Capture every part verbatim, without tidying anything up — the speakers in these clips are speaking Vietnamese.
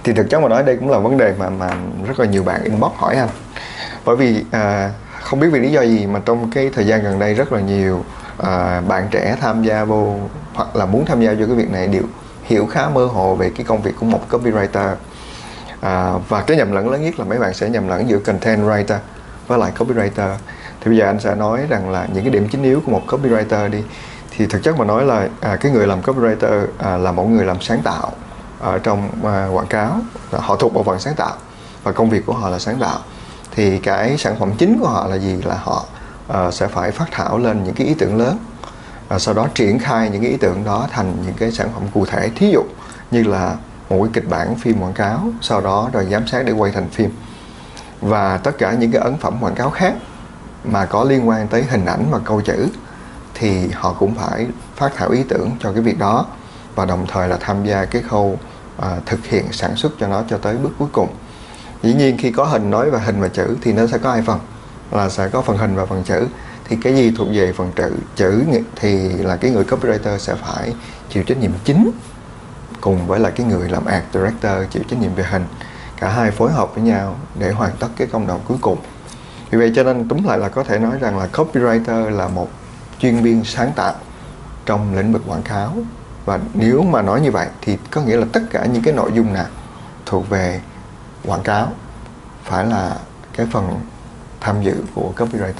Thì thực chất mà nói đây cũng là vấn đề mà mà rất là nhiều bạn inbox hỏi anh. Bởi vì à, không biết vì lý do gì mà trong cái thời gian gần đây rất là nhiều à, bạn trẻ tham gia vô hoặc là muốn tham gia vô cái việc này đều hiểu khá mơ hồ về cái công việc của một copywriter. À, và cái nhầm lẫn lớn nhất là mấy bạn sẽ nhầm lẫn giữa content writer với lại copywriter. Thì bây giờ anh sẽ nói rằng là những cái điểm chính yếu của một copywriter đi. Thì thực chất mà nói là à, cái người làm copywriter à, là một người làm sáng tạo ở trong à, quảng cáo. Họ thuộc bộ phận sáng tạo và công việc của họ là sáng tạo. Thì cái sản phẩm chính của họ là gì? Là họ à, sẽ phải phát thảo lên những cái ý tưởng lớn, à, sau đó triển khai những cái ý tưởng đó thành những cái sản phẩm cụ thể. Thí dụ như là một cái kịch bản phim quảng cáo, sau đó rồi giám sát để quay thành phim. Và tất cả những cái ấn phẩm quảng cáo khác mà có liên quan tới hình ảnh và câu chữ thì họ cũng phải phát thảo ý tưởng cho cái việc đó, và đồng thời là tham gia cái khâu à, thực hiện sản xuất cho nó cho tới bước cuối cùng. Dĩ nhiên khi có hình nói và hình và chữ thì nó sẽ có hai phần, là sẽ có phần hình và phần chữ. Thì cái gì thuộc về phần chữ chữ thì là cái người copywriter sẽ phải chịu trách nhiệm chính, cùng với là cái người làm art director chịu trách nhiệm về hình. Cả hai phối hợp với nhau để hoàn tất cái công đoạn cuối cùng. Vì vậy cho nên túm lại là có thể nói rằng là copywriter là một chuyên viên sáng tạo trong lĩnh vực quảng cáo. Và nếu mà nói như vậy thì có nghĩa là tất cả những cái nội dung nào thuộc về quảng cáo phải là cái phần tham dự của copywriter.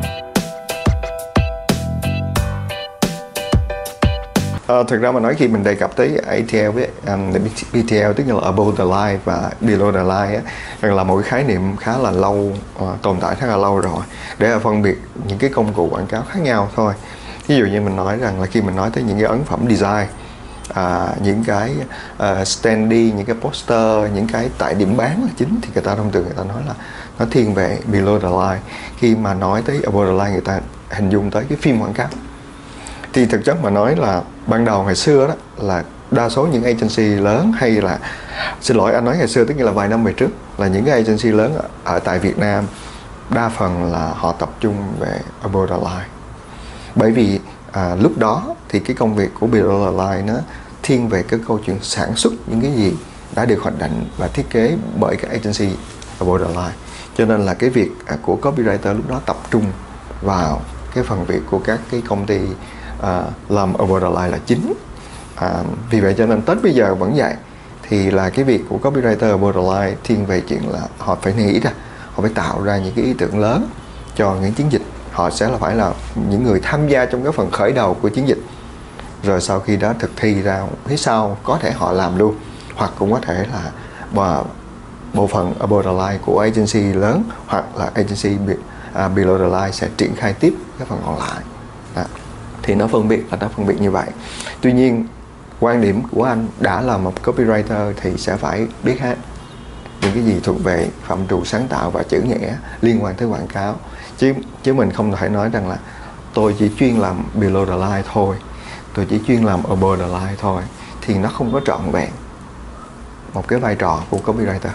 À, thực ra mà nói khi mình đề cập tới a tê lờ với um, bê tê lờ, tức là above the line và below the line á, là một cái khái niệm khá là lâu, uh, tồn tại khá là lâu rồi để là phân biệt những cái công cụ quảng cáo khác nhau thôi. Ví dụ như mình nói rằng là khi mình nói tới những cái ấn phẩm design, à, những cái uh, standee, những cái poster, những cái tại điểm bán là chính, thì người ta thông thường người ta nói là nó thiên về below the line. Khi mà nói tới above the line, người ta hình dung tới cái phim quảng cáo. Thì thực chất mà nói là ban đầu ngày xưa đó là đa số những agency lớn, hay là xin lỗi anh nói ngày xưa tức là vài năm về trước, là những cái agency lớn ở, ở tại Việt Nam đa phần là họ tập trung về above the line. Bởi vì à, lúc đó thì cái công việc của below the line nó thiên về cái câu chuyện sản xuất những cái gì đã được hoạch định và thiết kế bởi các agency above the line. Cho nên là cái việc à, của copywriter lúc đó tập trung vào cái phần việc của các cái công ty à, làm above the line là chính. À, vì vậy cho nên tới bây giờ vẫn vậy, thì là cái việc của copywriter above the line thiên về chuyện là họ phải nghĩ ra, họ phải tạo ra những cái ý tưởng lớn cho những chiến dịch. Họ sẽ là phải là những người tham gia trong cái phần khởi đầu của chiến dịch, rồi sau khi đó thực thi ra phía sau có thể họ làm luôn, hoặc cũng có thể là bộ, bộ phận above the line của agency lớn hoặc là agency be, uh, below the line sẽ triển khai tiếp cái phần còn lại. Đó. Thì nó phân biệt là nó phân biệt như vậy. Tuy nhiên quan điểm của anh đã là một copywriter thì sẽ phải biết hết những cái gì thuộc về phạm trù sáng tạo và chữ nghĩa liên quan tới quảng cáo, chứ chứ mình không thể nói rằng là tôi chỉ chuyên làm below the line thôi, tôi chỉ chuyên làm above the line thôi, thì nó không có trọn vẹn một cái vai trò của copywriter.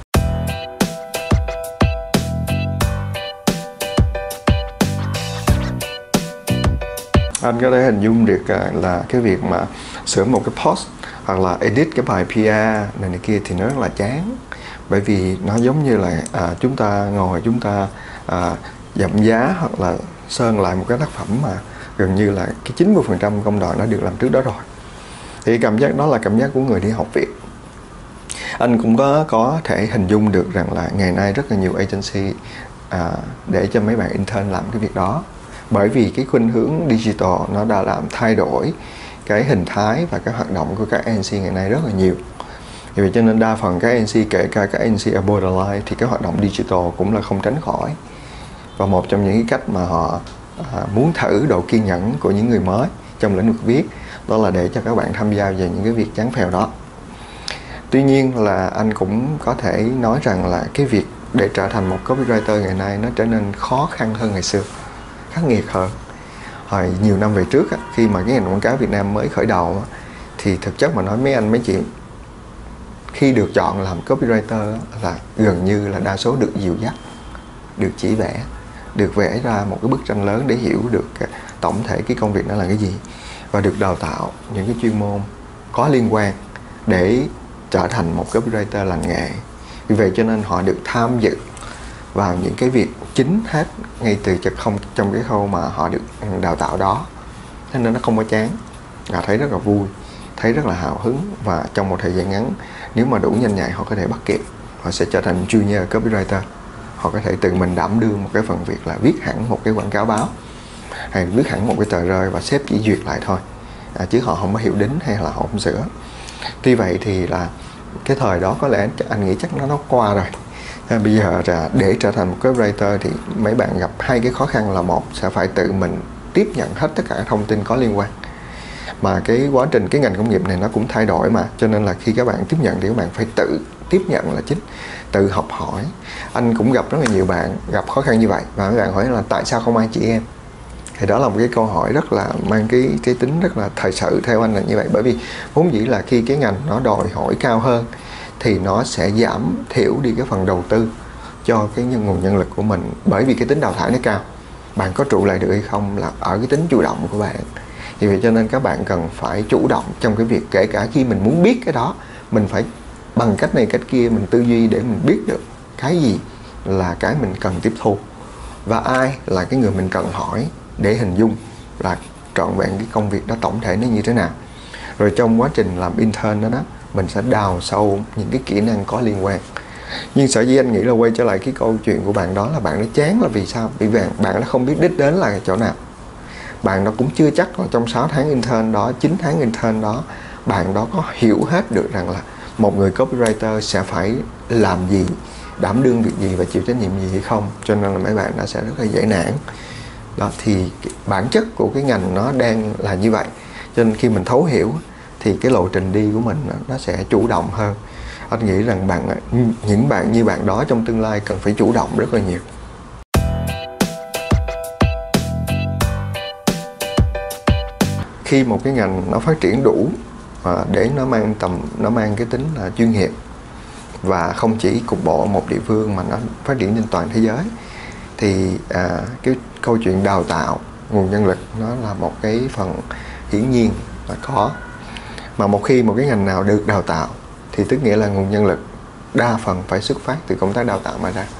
Anh có thể hình dung được là cái việc mà sửa một cái post hoặc là edit cái bài pê e này, này kia thì nó rất là chán. Bởi vì nó giống như là à, chúng ta ngồi chúng ta à, dặm giá hoặc là sơn lại một cái tác phẩm mà gần như là cái chín mươi phần trăm công đoạn nó được làm trước đó rồi. Thì cảm giác đó là cảm giác của người đi học việc. Anh cũng có có thể hình dung được rằng là ngày nay rất là nhiều agency à, để cho mấy bạn intern làm cái việc đó. Bởi vì cái khuynh hướng digital nó đã làm thay đổi cái hình thái và cái hoạt động của các agency ngày nay rất là nhiều. Vì vậy cho nên đa phần các agency, kể cả các agency above the line, thì cái hoạt động digital cũng là không tránh khỏi. Và một trong những cái cách mà họ à, muốn thử độ kiên nhẫn của những người mới trong lĩnh vực viết, đó là để cho các bạn tham gia vào những cái việc chán phèo đó. Tuy nhiên là anh cũng có thể nói rằng là cái việc để trở thành một copywriter ngày nay nó trở nên khó khăn hơn ngày xưa, khắc nghiệt hơn. Hồi nhiều năm về trước khi mà cái ngành quảng cáo Việt Nam mới khởi đầu, thì thực chất mà nói mấy anh mấy chị khi được chọn làm copywriter là gần như là đa số được dìu dắt, được chỉ vẽ, được vẽ ra một cái bức tranh lớn để hiểu được tổng thể cái công việc nó là cái gì, và được đào tạo những cái chuyên môn có liên quan để trở thành một copywriter lành nghề. Vì vậy cho nên họ được tham dự vào những cái việc chính hết ngay từ chật không trong cái khâu mà họ được đào tạo đó. Thế nên nó không có chán, họ thấy rất là vui, thấy rất là hào hứng, và trong một thời gian ngắn nếu mà đủ nhanh nhạy họ có thể bắt kịp, họ sẽ trở thành junior copywriter. Họ có thể tự mình đảm đương một cái phần việc là viết hẳn một cái quảng cáo báo hay viết hẳn một cái tờ rơi và sếp chỉ duyệt lại thôi, à, chứ họ không có hiệu đính hay là họ không sửa. Tuy vậy thì là cái thời đó có lẽ anh nghĩ chắc nó nó qua rồi. À, bây giờ là để trở thành một copywriter thì mấy bạn gặp hai cái khó khăn là: một, sẽ phải tự mình tiếp nhận hết tất cả các thông tin có liên quan, mà cái quá trình cái ngành công nghiệp này nó cũng thay đổi mà, cho nên là khi các bạn tiếp nhận thì các bạn phải tự tiếp nhận là chính, tự học hỏi. Anh cũng gặp rất là nhiều bạn gặp khó khăn như vậy, và các bạn hỏi là tại sao không ai chỉ em? Thì đó là một cái câu hỏi rất là mang cái cái tính rất là thời sự, theo anh là như vậy. Bởi vì vốn dĩ là khi cái ngành nó đòi hỏi cao hơn thì nó sẽ giảm thiểu đi cái phần đầu tư cho cái nguồn nhân lực của mình, bởi vì cái tính đào thải nó cao. Bạn có trụ lại được hay không là ở cái tính chủ động của bạn. Vì vậy cho nên các bạn cần phải chủ động trong cái việc, kể cả khi mình muốn biết cái đó, mình phải bằng cách này cách kia mình tư duy để mình biết được cái gì là cái mình cần tiếp thu, và ai là cái người mình cần hỏi để hình dung là trọn vẹn cái công việc đó tổng thể nó như thế nào. Rồi trong quá trình làm intern đó đó, mình sẽ đào sâu những cái kỹ năng có liên quan. Nhưng sở dĩ anh nghĩ là quay trở lại cái câu chuyện của bạn đó là bạn nó chán là vì sao? Vì bạn, bạn nó không biết đích đến là chỗ nào. Bạn nó cũng chưa chắc là trong sáu tháng intern đó, chín tháng intern đó, bạn đó có hiểu hết được rằng là một người copywriter sẽ phải làm gì, đảm đương việc gì và chịu trách nhiệm gì hay không. Cho nên là mấy bạn nó sẽ rất là dễ nản. Đó, thì bản chất của cái ngành nó đang là như vậy. Cho nên khi mình thấu hiểu thì cái lộ trình đi của mình nó sẽ chủ động hơn. Anh nghĩ rằng bạn, những bạn như bạn đó trong tương lai cần phải chủ động rất là nhiều. Khi một cái ngành nó phát triển đủ để nó mang tầm, nó mang cái tính là chuyên nghiệp và không chỉ cục bộ một địa phương mà nó phát triển trên toàn thế giới, thì à, cái câu chuyện đào tạo nguồn nhân lực nó là một cái phần hiển nhiên và có. Mà một khi một cái ngành nào được đào tạo thì tức nghĩa là nguồn nhân lực đa phần phải xuất phát từ công tác đào tạo mà ra.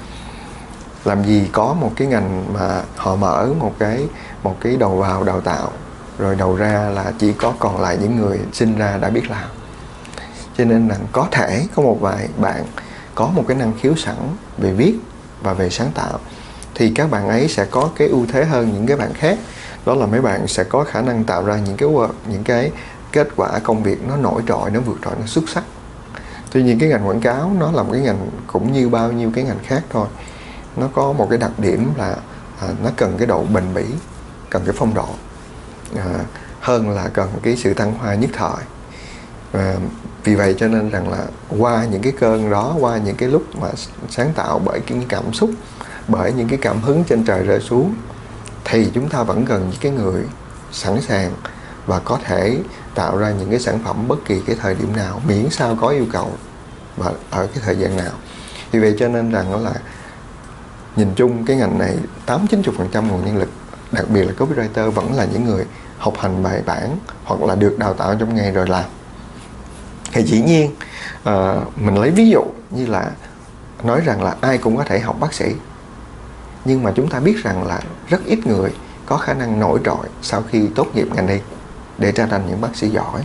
Làm gì có một cái ngành mà họ mở một cái một cái đầu vào đào tạo rồi đầu ra là chỉ có còn lại những người sinh ra đã biết làm. Cho nên là có thể có một vài bạn có một cái năng khiếu sẵn về viết và về sáng tạo, thì các bạn ấy sẽ có cái ưu thế hơn những cái bạn khác. Đó là mấy bạn sẽ có khả năng tạo ra những cái những cái kết quả công việc nó nổi trội, nó vượt trội, nó xuất sắc. Tuy nhiên cái ngành quảng cáo nó là một cái ngành cũng như bao nhiêu cái ngành khác thôi. Nó có một cái đặc điểm là à, nó cần cái độ bền bỉ, cần cái phong độ à, hơn là cần cái sự thăng hoa nhất thời. À, vì vậy cho nên rằng là qua những cái cơn đó, qua những cái lúc mà sáng tạo bởi những cảm xúc, bởi những cái cảm hứng trên trời rơi xuống, thì chúng ta vẫn cần những cái người sẵn sàng và có thể tạo ra những cái sản phẩm bất kỳ cái thời điểm nào, miễn sao có yêu cầu và ở cái thời gian nào. Vì vậy cho nên rằng đó là nhìn chung cái ngành này tám chín mươi phần trăm nguồn nhân lực, đặc biệt là copywriter, vẫn là những người học hành bài bản hoặc là được đào tạo trong nghề rồi làm. Thì dĩ nhiên à, mình lấy ví dụ như là nói rằng là ai cũng có thể học bác sĩ, nhưng mà chúng ta biết rằng là rất ít người có khả năng nổi trội sau khi tốt nghiệp ngành y để trở thành những bác sĩ giỏi.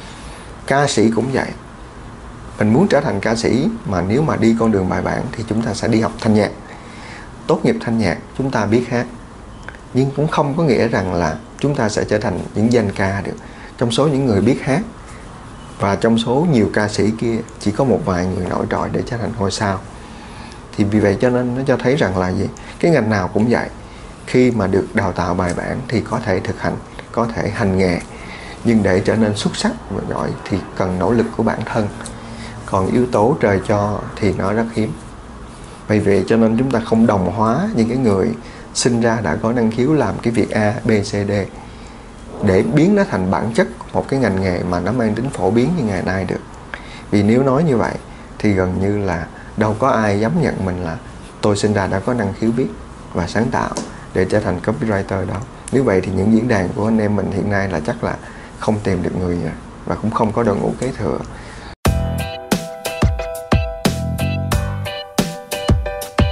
Ca sĩ cũng vậy. Mình muốn trở thành ca sĩ mà nếu mà đi con đường bài bản thì chúng ta sẽ đi học thanh nhạc. Tốt nghiệp thanh nhạc chúng ta biết hát, nhưng cũng không có nghĩa rằng là chúng ta sẽ trở thành những danh ca được. Trong số những người biết hát và trong số nhiều ca sĩ kia, chỉ có một vài người nổi trội để trở thành ngôi sao. Thì vì vậy cho nên nó cho thấy rằng là gì? Cái ngành nào cũng vậy. Khi mà được đào tạo bài bản thì có thể thực hành, có thể hành nghề. Nhưng để trở nên xuất sắc và giỏi thì cần nỗ lực của bản thân. Còn yếu tố trời cho thì nó rất hiếm. Vì vậy cho nên chúng ta không đồng hóa những cái người sinh ra đã có năng khiếu làm cái việc A, B, C, D để biến nó thành bản chất một cái ngành nghề mà nó mang tính phổ biến như ngày nay được. Vì nếu nói như vậy thì gần như là đâu có ai dám nhận mình là tôi sinh ra đã có năng khiếu viết và sáng tạo để trở thành copywriter đâu. Nếu vậy thì những diễn đàn của anh em mình hiện nay là chắc là không tìm được người và cũng không có đội ngũ kế thừa.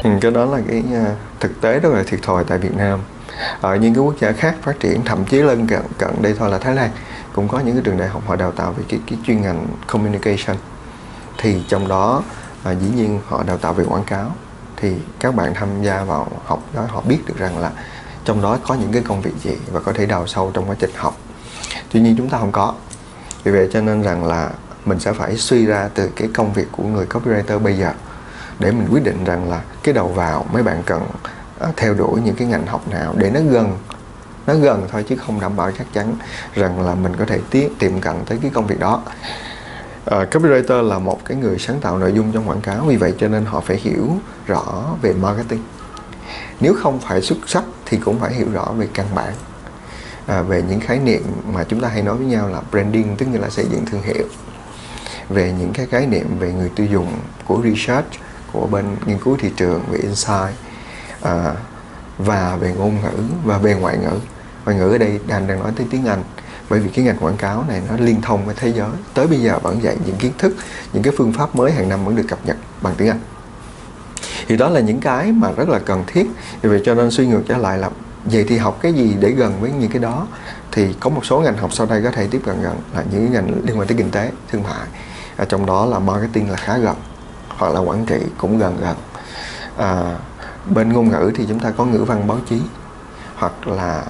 Ừ, cái đó là cái uh, thực tế rất là thiệt thòi tại Việt Nam. Ở những cái quốc gia khác phát triển, thậm chí lân cận cận đây thôi là Thái Lan, cũng có những cái trường đại học họ đào tạo về cái, cái chuyên ngành communication. Thì trong đó à, dĩ nhiên họ đào tạo về quảng cáo. Thì các bạn tham gia vào học đó, họ biết được rằng là trong đó có những cái công việc gì và có thể đào sâu trong quá trình học. Tuy nhiên chúng ta không có. Vì vậy cho nên rằng là mình sẽ phải suy ra từ cái công việc của người copywriter bây giờ để mình quyết định rằng là cái đầu vào mấy bạn cần uh, theo đuổi những cái ngành học nào để nó gần nó gần thôi, chứ không đảm bảo chắc chắn rằng là mình có thể tiến tiệm cận tới cái công việc đó. Uh, copywriter là một cái người sáng tạo nội dung trong quảng cáo, vì vậy cho nên họ phải hiểu rõ về marketing. Nếu không phải xuất sắc thì cũng phải hiểu rõ về căn bản, à, về những khái niệm mà chúng ta hay nói với nhau là branding, tức là xây dựng thương hiệu, về những cái khái niệm về người tiêu dùng, của research, của bên nghiên cứu thị trường, về insight, à, và về ngôn ngữ và về ngoại ngữ. Ngoại ngữ ở đây anh đang nói tới tiếng Anh, bởi vì cái ngành quảng cáo này nó liên thông với thế giới. Tới bây giờ vẫn dạy những kiến thức, những cái phương pháp mới hàng năm vẫn được cập nhật bằng tiếng Anh. Thì đó là những cái mà rất là cần thiết. Vì vậy cho nên suy ngược trở lại là vậy thì học cái gì để gần với những cái đó. Thì có một số ngành học sau đây có thể tiếp cận gần là những ngành liên quan tới kinh tế, thương mại. Ở trong đó là marketing là khá gần, hoặc là quản trị cũng gần gần. À, bên ngôn ngữ thì chúng ta có ngữ văn báo chí, hoặc là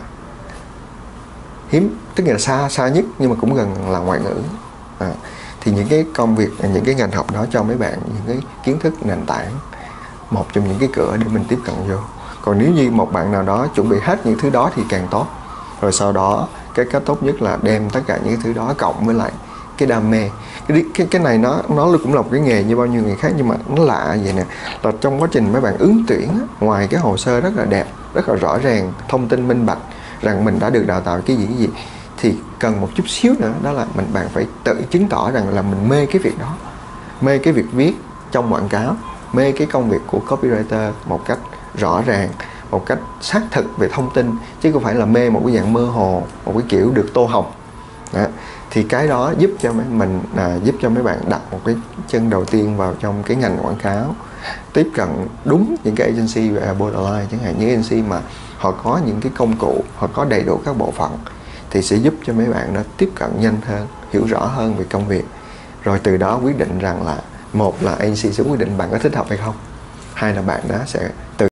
hiếm, tức là xa xa nhất nhưng mà cũng gần là ngoại ngữ. À, thì những cái công việc, những cái ngành học đó cho mấy bạn những cái kiến thức nền tảng, một trong những cái cửa để mình tiếp cận vô. Còn nếu như một bạn nào đó chuẩn bị hết những thứ đó thì càng tốt. Rồi sau đó cái cách tốt nhất là đem tất cả những thứ đó cộng với lại cái đam mê. Cái cái, cái này nó nó cũng là một cái nghề như bao nhiêu người khác, nhưng mà nó lạ vậy nè, là trong quá trình mấy bạn ứng tuyển, ngoài cái hồ sơ rất là đẹp, rất là rõ ràng, thông tin minh bạch rằng mình đã được đào tạo cái gì cái gì, thì cần một chút xíu nữa, đó là mình bạn phải tự chứng tỏ rằng là mình mê cái việc đó, mê cái việc viết trong quảng cáo, mê cái công việc của copywriter một cách rõ ràng, một cách xác thực về thông tin, chứ không phải là mê một cái dạng mơ hồ, một cái kiểu được tô hồng. Đó. Thì cái đó giúp cho mấy mình à, giúp cho mấy bạn đặt một cái chân đầu tiên vào trong cái ngành quảng cáo, tiếp cận đúng những cái agency về above the line, chẳng hạn những agency mà họ có những cái công cụ, họ có đầy đủ các bộ phận, thì sẽ giúp cho mấy bạn đó tiếp cận nhanh hơn, hiểu rõ hơn về công việc, rồi từ đó quyết định rằng là một là agency sẽ quyết định bạn có thích hợp hay không, hai là bạn đó sẽ từ